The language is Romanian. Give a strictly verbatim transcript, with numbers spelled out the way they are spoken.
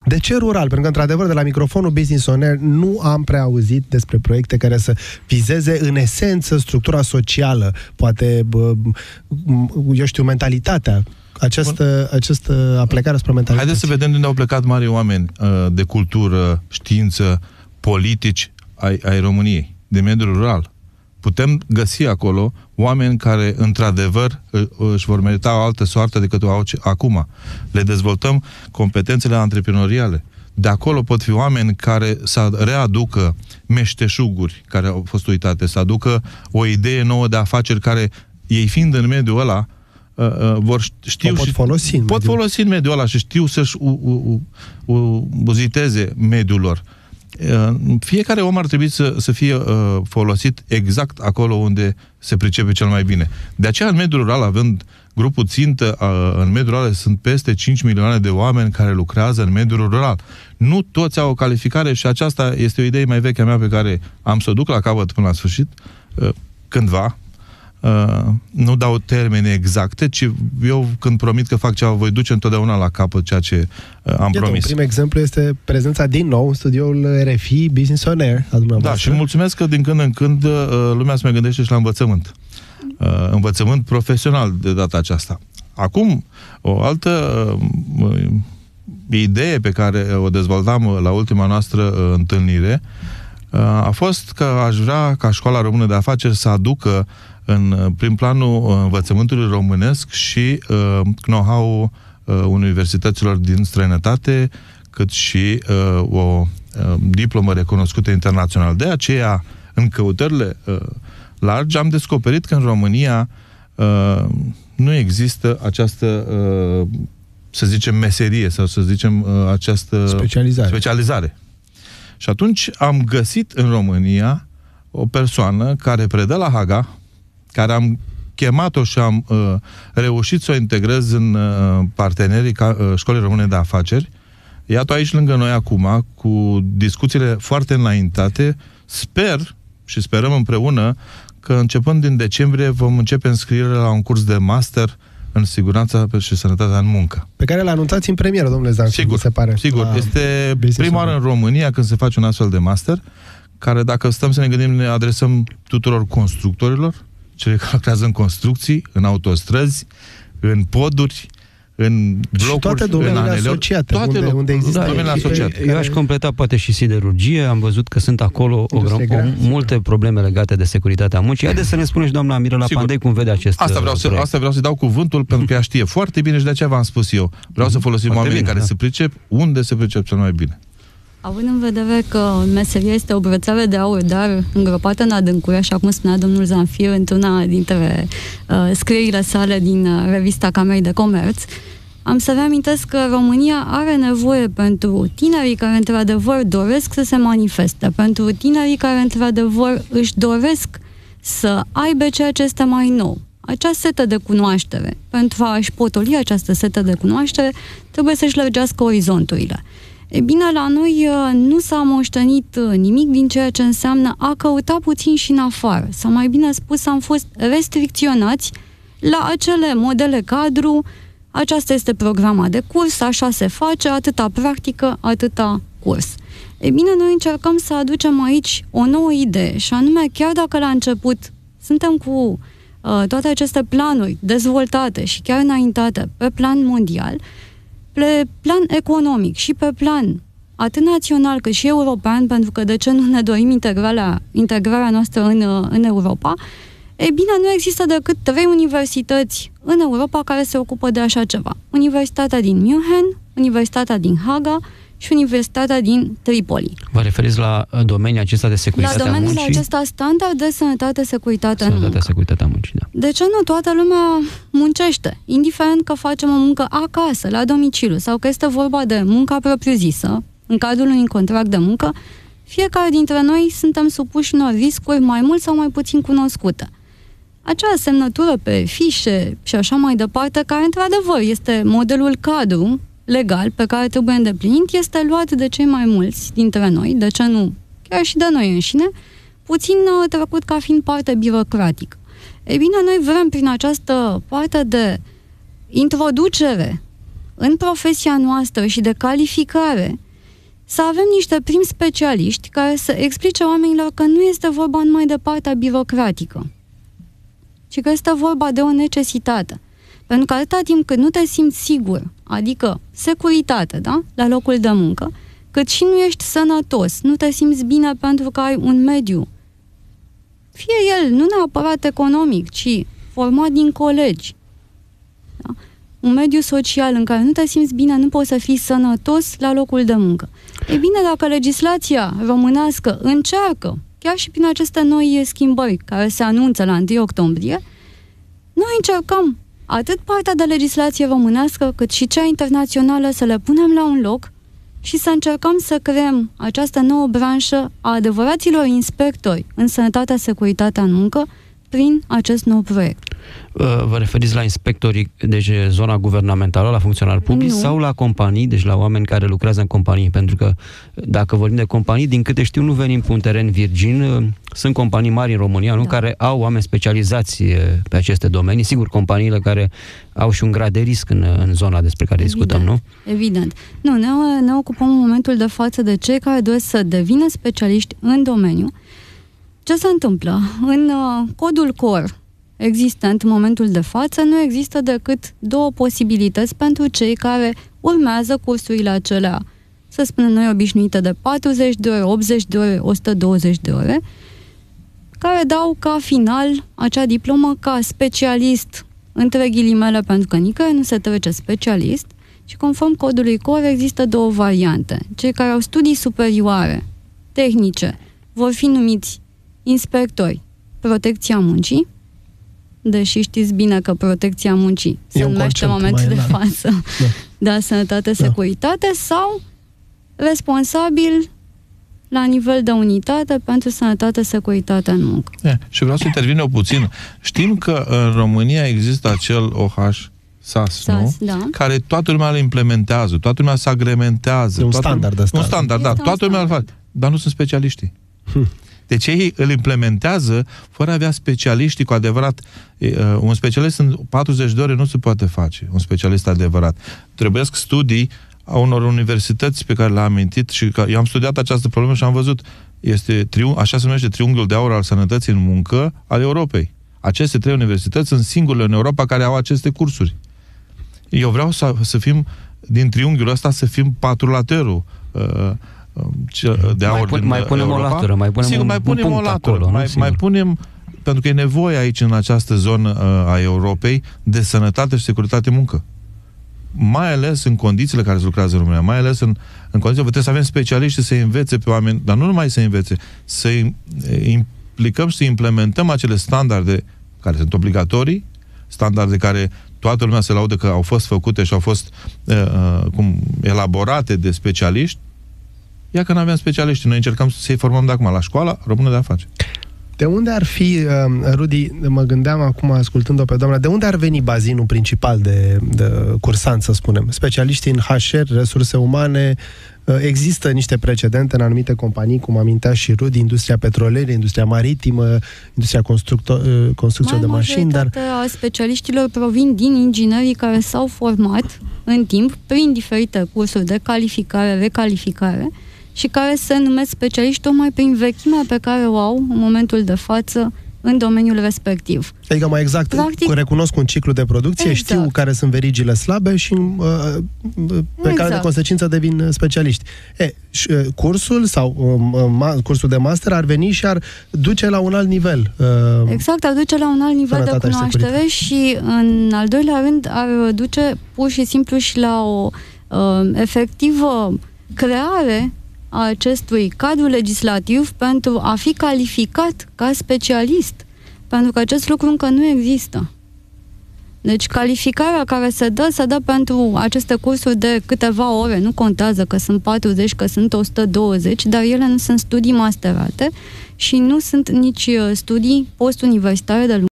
De ce rural? Pentru că, într-adevăr, de la microfonul Business On Air nu am prea auzit despre proiecte care să vizeze în esență structura socială, poate, eu știu, mentalitatea. Această, această aplecare spre mentalitate. Haideți să vedem de unde au plecat mari oameni de cultură, știință, politici ai, ai României, de mediul rural. Putem găsi acolo oameni care, într-adevăr, își vor merita o altă soartă decât o au acum. Le dezvoltăm competențele antreprenoriale. De acolo pot fi oameni care să readucă meșteșuguri care au fost uitate, să aducă o idee nouă de afaceri care, ei fiind în mediul ăla, vor știu pot și folosi în pot mediul. folosi în mediul ăla și știu să-și uziteze mediul lor. Fiecare om ar trebui să, să fie uh, folosit exact acolo unde se pricepe cel mai bine. De aceea, în mediul rural, având grupul țintă, uh, în mediul rural sunt peste cinci milioane de oameni care lucrează în mediul rural. Nu toți au o calificare și aceasta este o idee mai veche a mea pe care am să o duc la capăt până la sfârșit, uh, cândva. Uh, nu dau termene exacte, ci eu când promit că fac ceva, voi duce întotdeauna la capăt ceea ce uh, am Iată, promis. un prim exemplu este prezența din nou în studioul R F I Business On Air a dumneavoastră. Da, și mulțumesc că din când în când uh, lumea se mai gândește și la învățământ. Uh, învățământ profesional de data aceasta. Acum, o altă uh, idee pe care o dezvoltam la ultima noastră uh, întâlnire uh, a fost că aș vrea ca Școala Română de Afaceri să aducă în prim planul învățământului românesc și uh, know-how uh, universităților din străinătate, cât și uh, o uh, diplomă recunoscută internațional. De aceea, în căutările uh, largi, am descoperit că în România uh, nu există această, uh, să zicem, meserie sau să zicem uh, această specializare. specializare. Și atunci am găsit în România o persoană care predă la Haga, care am chemat-o și am uh, reușit să o integrez în uh, partenerii ca, uh, Școlii Române de Afaceri. Iată aici lângă noi acum, cu discuțiile foarte înaintate. Sper și sperăm împreună că începând din decembrie vom începe înscrierile la un curs de master în siguranța și sănătatea în muncă. Pe care l-anunțați în premieră, domnule Zanfi, sigur, mi se pare. Sigur, este prima oară în România când se face un astfel de master, care, dacă stăm să ne gândim, ne adresăm tuturor constructorilor, cele care lucrează în construcții, în autostrăzi, în poduri, în blocuri, și toate domeniile asociate, toate unde, unde există da, domeniile asociate. Eu aș completa poate și siderurgie, am văzut că sunt acolo o, o, multe probleme legate de securitatea muncii. Haideți să ne spuneți, doamna Mirela Pandei, cum vede acest asta vreau, să, asta vreau să dau cuvântul, pentru că ea știe foarte bine și de aceea v-am spus eu. Vreau să folosim oamenii bine, care da. se pricep unde se pricep cel mai bine. Având în vedere că meseria este o brățară de aur, dar îngropată în adâncuri, așa cum spunea domnul Zanfir într-una dintre uh, scrierile sale din uh, revista Camerei de Comerț, am să reamintesc că România are nevoie pentru tinerii care într-adevăr doresc să se manifeste, pentru tinerii care într-adevăr își doresc să aibă ceea ce este mai nou, acea setă de cunoaștere. Pentru a-și potoli această setă de cunoaștere, trebuie să-și lărgească orizonturile. E bine, la noi nu s-a moștenit nimic din ceea ce înseamnă a căuta puțin și în afară. Sau mai bine spus, am fost restricționați la acele modele cadru, aceasta este programa de curs, așa se face, atâta practică, atâta curs. E bine, noi încercăm să aducem aici o nouă idee și anume, chiar dacă la început suntem cu uh, toate aceste planuri dezvoltate și chiar înaintate pe plan mondial, pe plan economic și pe plan atât național cât și european, pentru că de ce nu ne dorim integrarea, integrarea noastră în, în Europa, e bine, nu există decât trei universități în Europa care se ocupă de așa ceva. Universitatea din München, Universitatea din Haga și Universitatea din Tripoli. Vă referiți la domeniul acesta de securitate la a muncii? La domeniul acesta standard de sănătate, securitate Sănătatea, în muncă. securitatea muncii, da. De ce nu? Toată lumea muncește, indiferent că facem o muncă acasă, la domiciliu, sau că este vorba de munca propriu-zisă, în cadrul unui contract de muncă, fiecare dintre noi suntem supuși unor riscuri mai mult sau mai puțin cunoscute. Acea semnătură pe fișe și așa mai departe, care într-adevăr este modelul cadru legal pe care trebuie îndeplinit, este luat de cei mai mulți dintre noi, de ce nu chiar și de noi înșine, puțin trecut ca fiind parte birocratică. Ei bine, noi vrem prin această parte de introducere în profesia noastră și de calificare, să avem niște primi specialiști care să explice oamenilor că nu este vorba numai de partea birocratică, ci că este vorba de o necesitate. Pentru că atâta timp cât nu te simți sigur, adică securitate, da? La locul de muncă, cât și nu ești sănătos, nu te simți bine pentru că ai un mediu, fie el nu neapărat economic, ci format din colegi, da? Un mediu social în care nu te simți bine, nu poți să fii sănătos la locul de muncă. E bine, dacă legislația românească încearcă, chiar și prin aceste noi schimbări care se anunță la întâi octombrie, noi încercăm atât partea de legislație românească, cât și cea internațională să le punem la un loc și să încercăm să creăm această nouă branșă a adevăraților inspectori în sănătatea, securitatea în muncă prin acest nou proiect. Vă referiți la inspectorii, deci zona guvernamentală, la funcționari publici, sau la companii, deci la oameni care lucrează în companii? Pentru că dacă vorbim de companii, din câte știu, nu venim pe un teren virgin, sunt companii mari în România, nu, da, care au oameni specializați pe aceste domenii, sigur, companiile care au și un grad de risc în, în zona despre care evident, discutăm, nu? Evident. Nu, ne, ne ocupăm în momentul de față de cei care doresc să devină specialiști în domeniu. Ce se întâmplă? În uh, codul core existent în momentul de față nu există decât două posibilități pentru cei care urmează cursurile acelea, să spunem noi, obișnuite de patruzeci de ore, optzeci de ore, o sută douăzeci de ore, care dau ca final acea diplomă ca specialist, între ghilimele, pentru că nicăieri nu se trece specialist, și conform codului core există două variante. Cei care au studii superioare, tehnice, vor fi numiți inspectori protecția muncii, deși știți bine că protecția muncii se numește în momentul de față, da, da, sănătate, securitate, da, sau responsabil la nivel de unitate pentru sănătate, securitate în muncă. E, și vreau să intervin eu puțin. Știm că în România există acel O H S A S, nu? Da. Care toată lumea le implementează, toată lumea se agrementează. E un standard ăsta. Un standard, da. Toată lumea îl face. Dar nu sunt specialiștii. Hm. Deci ei îl implementează fără a avea specialiștii cu adevărat. Un specialist în patruzeci de ore nu se poate face, un specialist adevărat. Trebuiesc studii a unor universități pe care le-am amintit și că eu am studiat această problemă și am văzut, este triung, așa se numește triunghiul de aur al sănătății în muncă al Europei. Aceste trei universități sunt singurele în Europa care au aceste cursuri. Eu vreau să, să fim, din triunghiul ăsta, să fim patrulaterul uh, de aur, mai, pun, mai punem Europa. o latură, mai punem, Sigur, un, mai punem un o punct latură, acolo, mai, mai punem, pentru că e nevoie aici, în această zonă uh, a Europei, de sănătate și securitate muncă. Mai ales în condițiile care se lucrează în România, mai ales în, în condițiile, trebuie să avem specialiști să învețe pe oameni, dar nu numai să învețe, să implicăm și să implementăm acele standarde care sunt obligatorii, standarde care toată lumea se laudă că au fost făcute și au fost uh, cum, elaborate de specialiști. Ia că nu aveam specialiști, noi încercăm să-i formăm de acum la școala română de afaceri. De unde ar fi, Rudi, mă gândeam acum ascultând-o pe doamna, de unde ar veni bazinul principal de, de cursant, să spunem? Specialiștii în H R, resurse umane, există niște precedente în anumite companii, cum amintea și Rudi, industria petrolieră, industria maritimă, industria construcției de mașini, dar... Majoritatea specialiștilor provin din inginerii care s-au format în timp prin diferite cursuri de calificare, recalificare, și care se numesc specialiști tocmai prin vechimea pe care o au în momentul de față în domeniul respectiv. Adică mai exact, Practic, recunosc un ciclu de producție, exact, știu care sunt verigile slabe și uh, pe exact. care de consecință devin specialiști. E, și, uh, cursul sau uh, ma, cursul de master ar veni și ar duce la un alt nivel. Uh, exact, ar duce la un alt nivel de cunoaștere și, și în al doilea rând ar duce pur și simplu și la o uh, efectivă creare a acestui cadru legislativ pentru a fi calificat ca specialist. Pentru că acest lucru încă nu există. Deci calificarea care se dă, se dă pentru aceste cursuri de câteva ore. Nu contează că sunt patruzeci, că sunt o sută douăzeci, dar ele nu sunt studii masterate și nu sunt nici studii postuniversitare de